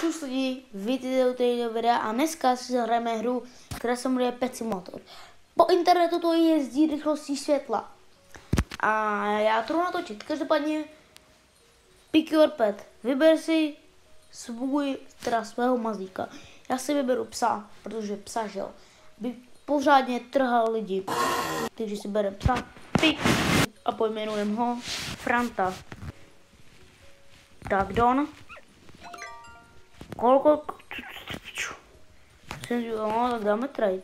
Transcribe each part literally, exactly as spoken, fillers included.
čus lidi, vítejte u této videa a dneska si zahrajeme hru, která se jmenuje Pet Simulator. Po internetu to jezdí rychlostí světla. A já to jdu natočit. Každopádně pick your pet. Vyber si svůj, teda svého mazlíka. Já si vyberu psa, protože psa, že jo, by pořádně trhal lidi. Takže si bereme psa, pick, a pojmenujeme ho Franta. Tak Don. Kolko... No, tak dáme trade.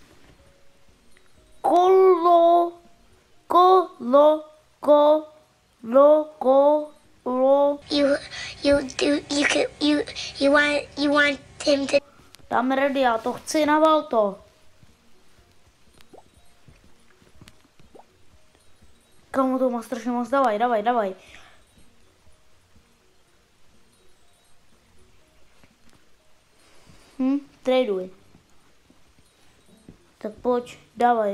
Kolo... Kolo... Kolo... Kolo... You, you, do, you, can, you, you want, you want him to... Dáme ready, já to chci, naval to. Kamu to má strašně moc, davaj, davaj, davaj. Hm, traduj. Tak pojď, dávaj.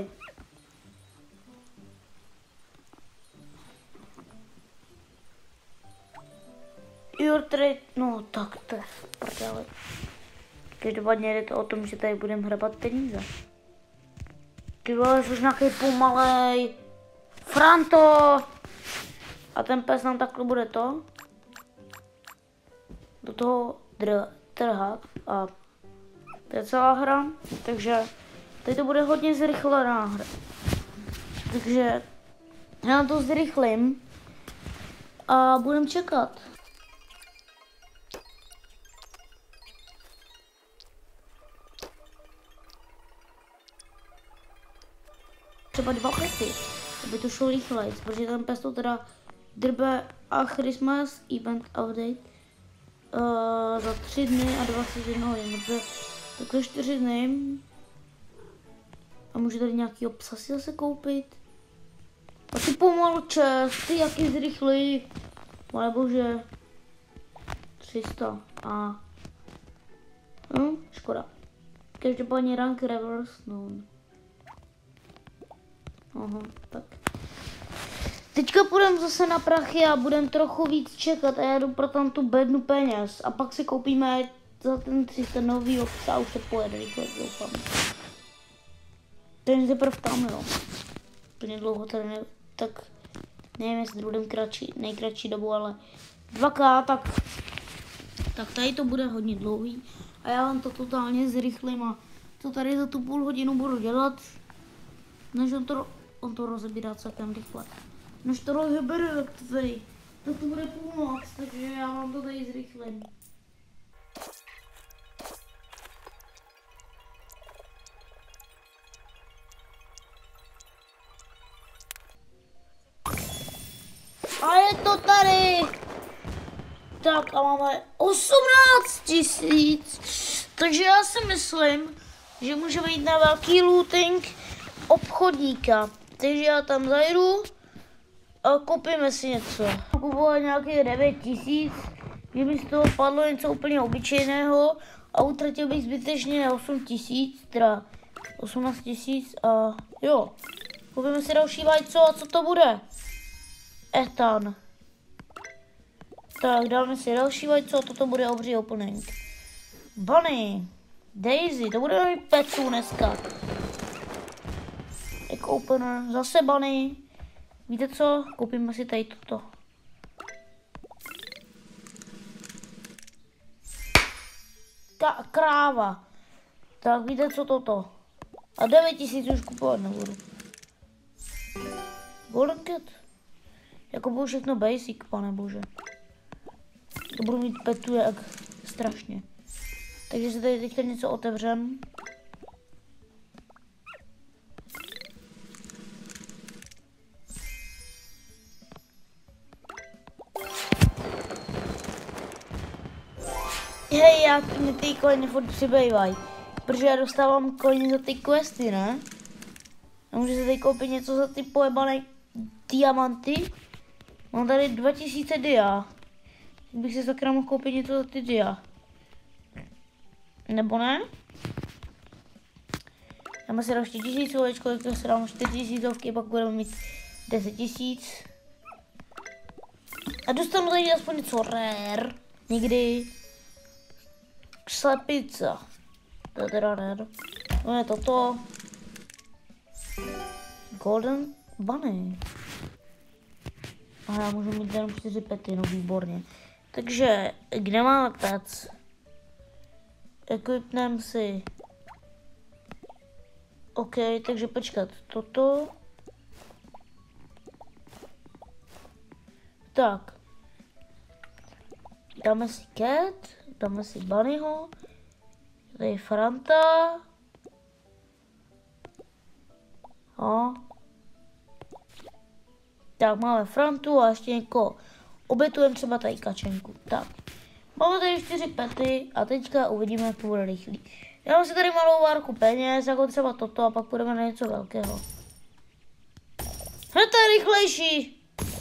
Your trade, no tak to je prdele. Každopádně je to o tom, že tady budeme hrabat peníze. Ty vole, jsi nějaký pomalej. Franto! A ten pes nám takhle bude to. Do toho dr trhat a to je celá hra, takže tady to bude hodně zrychlená hra. Takže já to zrychlím a budem čekat. Třeba dva pety, aby to šlo rychleji, protože ten pes to teda drbe a Christmas event update uh, za tři dny a dvacet jedna hodin, takže takhle čtyři dny a můžu tady nějakýho psa si zase koupit. A ty pomalu čes, ty jaký zrychlý, ale bože, tři sta a hm, škoda. Každopádně rank reverse, no. Aha, tak. Teďka půjdeme zase na prachy a budeme trochu víc čekat a já jdu pro tam tu bednu peněz a pak si koupíme za ten tři sta novýho psa a už se pojede rychle, doufám. Ten je teprve tam, jo. Plně dlouho tady ne, tak nevím, jestli budeme kratší, nejkratší dobu, ale dva ká, tak, tak tady to bude hodně dlouhý a já vám to totálně zrychlím a to tady za tu půl hodinu budu dělat, než on to, on to rozebírá celkem rychle. Než to rozebere, tak to tady, to tu bude půlnoc, takže já vám to tady zrychlím. A je to tady! Tak a máme osmnáct tisíc, takže já si myslím, že můžeme jít na velký looting obchodníka. Takže já tam zajdu a koupíme si něco. Kupoval nějakých devět tisíc, kdyby z toho padlo něco úplně obyčejného a utratil bych zbytečně osm tisíc, teda osmnáct tisíc a jo. Koupíme si další vajco a co to bude? Ethan. Tak dáme si další vajco a toto bude obří opening. Bunny. Daisy, to budeme mít petů dneska. Egg opener, zase Bunny. Víte co? Koupíme si tady toto. Ka kráva. Tak víte co toto? A devět tisíc už kupovat nebudu. Golden cat. Jako bylo všechno basic, pane bože. To budu mít petu jak strašně. Takže se tady teďka něco otevřem. Hej, jak mi ty coiny furt přibývají. Protože já dostávám coiny za ty questy, ne? A můžu se tady koupit něco za ty pojebané diamanty. Mám tady dva tisíce dia. Bych si sakra mohl koupit něco za ty dia. Nebo ne? Dáme si další tisícovečko, tak to se dám čtyři tisícovky, pak budeme mít deset tisíc. A dostanu tady aspoň něco rare. Někdy. slepice. To je teda ne. No je toto. Golden bunny. A já můžu mít jenom čtyři pety, no výborně. Takže, kde máme pec? Equipnem si. OK, takže počkat, toto. Tak. Dáme si cat, dáme si bunnyho. Tady je Franta. A. Tak máme Frantu a ještě někoho. Obětujeme třeba tady kačenku. Tak. Máme tady čtyři pety a teďka uvidíme, jak to bude rychlý. Já mám si tady malou várku peněz, jako třeba toto a pak půjdeme na něco velkého. Hned to je rychlejší.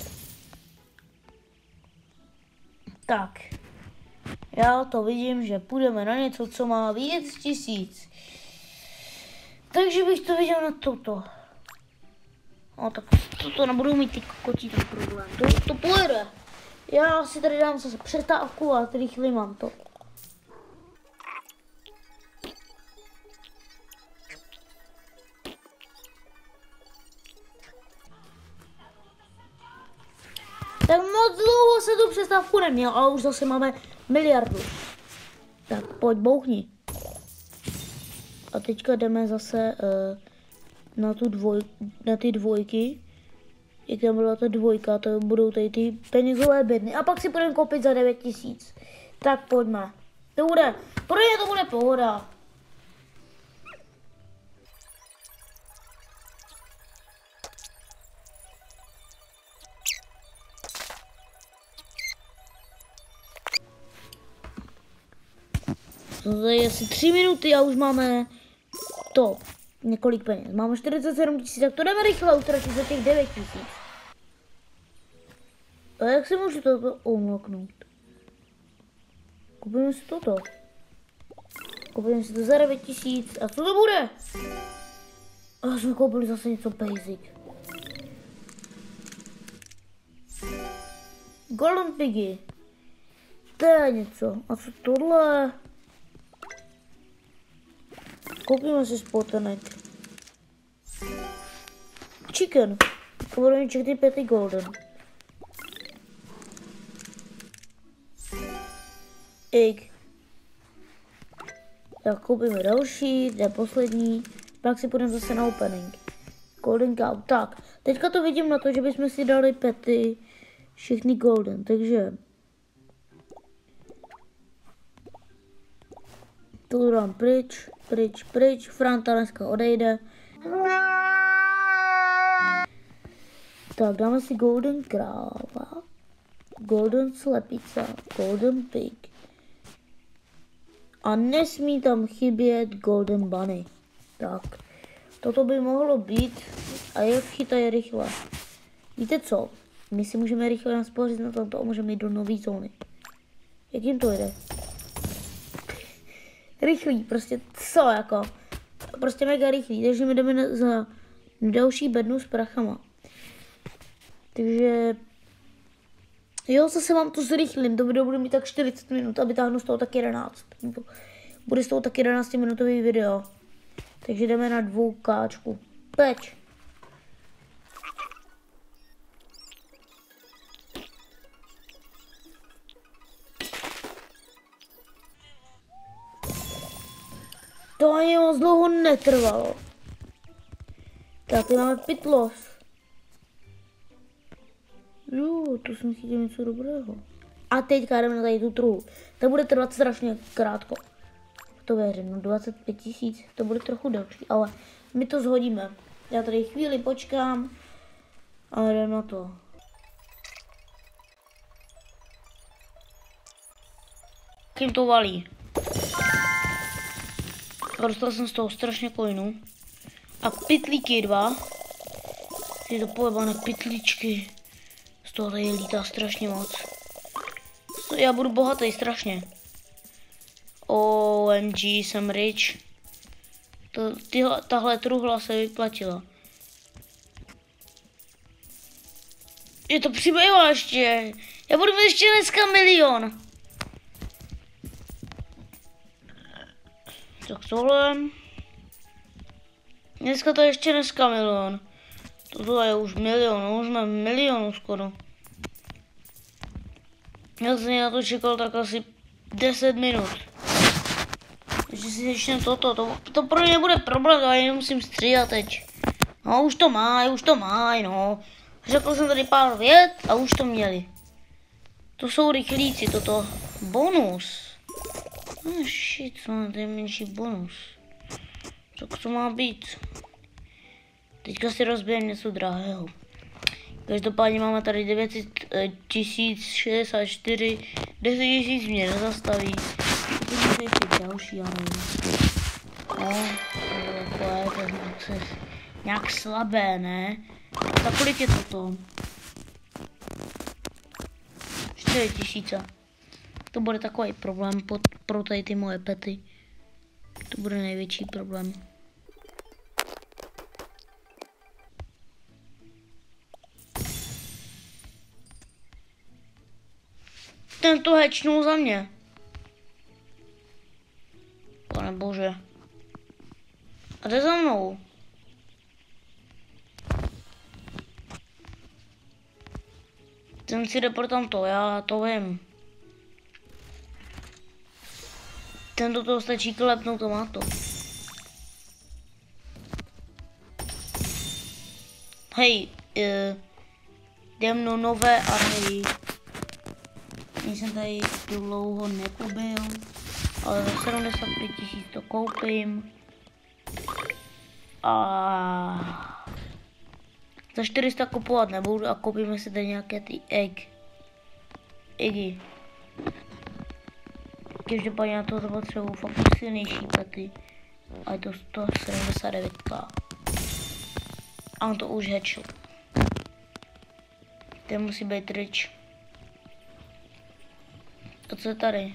Tak. Já to vidím, že půjdeme na něco, co má víc tisíc. Takže bych to viděl na toto. No tak toto nebudu mít ty kokotí ten problém. To, to pojede. Já si tady dám zase přestávku a rychle mám to. Tak moc dlouho se tu přestávku neměl, ale už zase máme miliardu. Tak pojď, bouchni. A teďka jdeme zase uh, na, tu dvoj, na ty dvojky. Jak tam byla ta dvojka, to budou tady ty penězové bedny. A pak si budeme koupit za devět tisíc. Tak pojďme. To bude, pro ně to bude pohoda. To je asi tři minuty a už máme to. Několik peněz. Máme čtyřicet sedm tisíc, tak to jdeme rychle utratit za těch devět tisíc. A jak si můžu toto umloknout? Koupíme si toto. Koupíme si to za devět tisíc. A co to bude? A jsme koupili zase něco basic. Golden Piggy. To je něco. A co tohle? Koupíme si spotenek. Chicken. Budeme všechny pěty golden. Egg. Tak koupíme další, to je poslední. Pak si půjdeme zase na opening. Golden cow. Tak, teďka to vidím na to, že bychom si dali pety všechny golden, takže tu dám pryč, pryč, pryč. Franta dneska odejde. Tak dáme si golden kráva, golden slepice, golden pig. A nesmí tam chybět golden bunny. Tak, toto by mohlo být. A jak chytají rychle. Víte co? My si můžeme rychle naspořit na tomto a můžeme jít do nové zóny. Jak jim to jde? Rychlý, prostě co jako? Prostě mega rychlý, takže my jdeme na, za další bednu s prachama. Takže jo, zase mám to zrychlím, to video bude mít tak čtyřicet minut a vytáhnu z toho tak jedenáct. Bude z toho tak jedenáct minutový video. Takže jdeme na dvoukáčku. Peč. To ani moc dlouho netrvalo. Tak, máme pitlos. Jo, to jsem chytil něco dobrého. A teďka jdeme na tady tu truhu. To bude trvat strašně krátko. To věřím, no dvacet pět tisíc, to bude trochu delší, ale my to zhodíme. Já tady chvíli počkám a jdem na to. Kým to valí. A dostal jsem z toho strašně coinů. A pytlíky dva. Tyto pojebané pytlíčky. Z toho tady lítá strašně moc. Já budu bohatý strašně. O M G, jsem rich. To, tyhle, tahle truhla se vyplatila. Je to přibývá ještě. Já budu mít ještě dneska milion. Tak tohle. Dneska to ještě dneska milion. Tohle je už milion, už jsme milionu skoro. Já jsem na to čekal tak asi deset minut. Takže si začneme toto, to, to pro mě bude problém, já nemusím stříhat teď. No už to má, už to má, no. Řekl jsem tady pár vět a už to měli. To jsou rychlíci, toto. Bonus. Oh shit, co to je menší bonus. Tak to má být. Teďka si rozbijeme něco drahého. Každopádně máme tady devět set tisíc šedesát čtyři, deset tisíc mě nezastaví. To je ještě další, já nevím. No, to je to nějak, nějak slabé, ne? Tak kolik je toto? čtyři tisíce. To bude takový problém pod, pro tady ty moje pety. To bude největší problém. Ten to hečnul za mě. Pane bože. A jde za mnou. Ten si jde pro tamto, já to vím. Ten do toho stačí klepnout a má to. Hej, uh, jdem no nové a hej. Jsem tady dlouho nekoupil, ale za sedmdesát pět tisíc to koupím. A za čtyři sta kupovat nebudu a koupíme si tady nějaké ty egg. Eggy. Každopádně na to potřebuji fakt silnější pety. A je to sto sedmdesát devět k. A on to už hatchl. Ten musí být rich. A co je tady?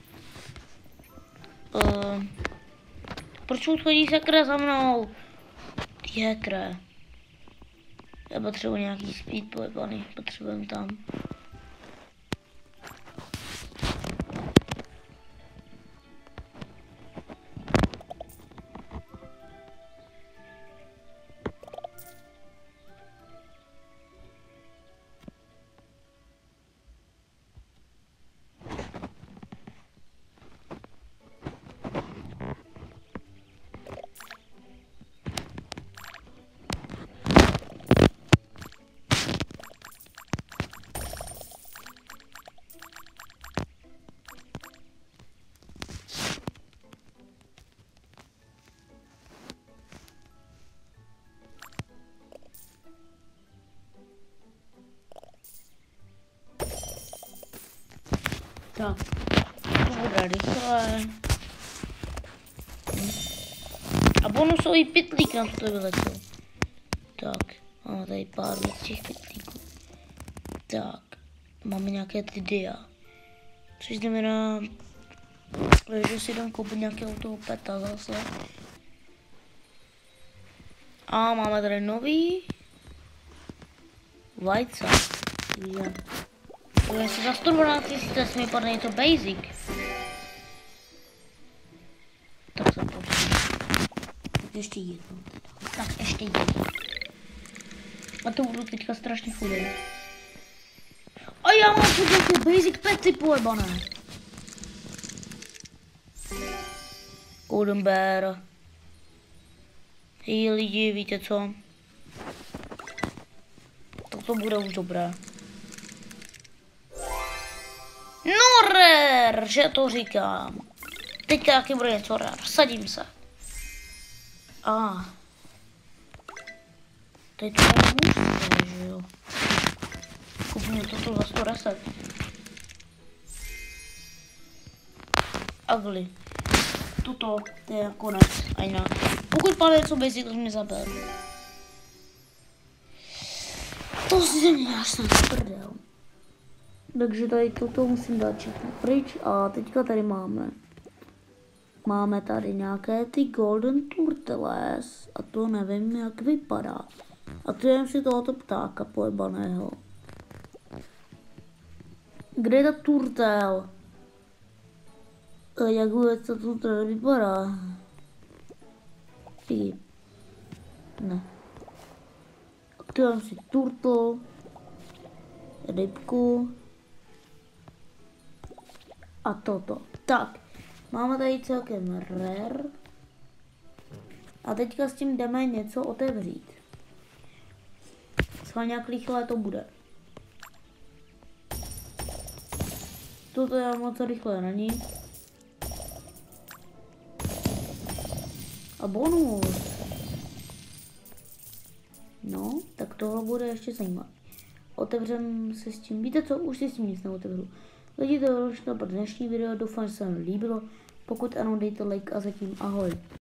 Uh, proč chodí sakra za mnou? Ty hekre. Já potřebuji nějaký speed pojebaný, potřebujeme tam. Tak, to bude rychle. A bonusový pytlík nám to vyletěl. Tak, máme tady pár víc těch pytlíků. Tak, máme nějaké ty dia. Což znamená, že si jdem koupit nějakého toho peta zase. A máme tady nový vajce. Jestli za sto dvanáct tisíc mi padne něco basic. Tak se počkej. Tak ještě jedno. Tak ještě jedno. A to budu teďka strašně chudý. A já mám chudě ty basic pety pojebané. Golden Bear. Hej lidi, víte co? Tak to bude už dobré. No rare, že to říkám. Teďka taky bude něco rare, sadím se. A. Ah. Teď to je mužské, že jo. Koupíme toto za sto deset. Ugly. Toto, to je konec. A jinak. Pokud padne něco basic, to mě zabil. To si ze mě až jsem prdel. Takže tady toto musím dát všechno pryč a teďka tady máme. Máme tady nějaké ty Golden Turtles a to nevím jak vypadá. A to jen si tohoto ptáka pojebaného. Kde je ta turtle? Jak vůbec ta turtle vypadá? Ty. Ne. Aktivujeme si turtle. Rybku. A toto. Tak. Máme tady celkem rare. A teďka s tím jdeme něco otevřít. Schválně jak rychle to bude. Toto je moc rychle není. A bonus. No, tak tohle bude ještě zajímavé. Otevřem se s tím. Víte co, už si s tím nic neotevřu. Lidi, to bylo všechno pro dnešní video, doufám, že se vám líbilo. Pokud ano, dejte like a zatím ahoj.